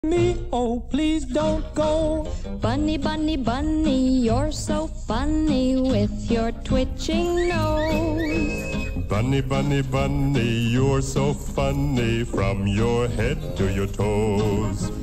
Me, oh, please don't go. Bunny, bunny, bunny, you're so funny with your twitching nose. Bunny, bunny, bunny, you're so funny from your head to your toes.